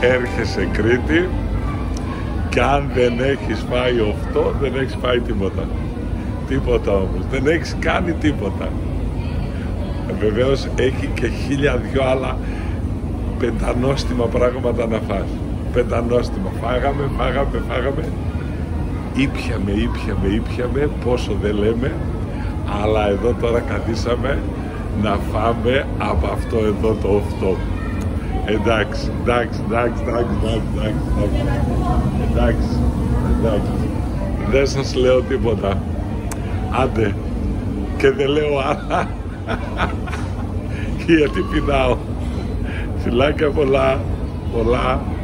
έρχεσαι Κρήτη και αν δεν έχεις φάει αυτό, δεν έχεις φάει τίποτα. Τίποτα όμως, δεν έχεις κάνει τίποτα. Βεβαίως έχει και 1002 άλλα πεντανόστιμα πράγματα να φας. Πεντανόστιμα, φάγαμε. Ήπιαμε, πόσο δεν λέμε, αλλά εδώ τώρα καθίσαμε να φάμε από αυτό εδώ το αυτό. Εντάξει. Δεν σας λέω τίποτα. Άντε, και δεν λέω άλλα, γιατί πεινάω. Φιλάκια πολλά.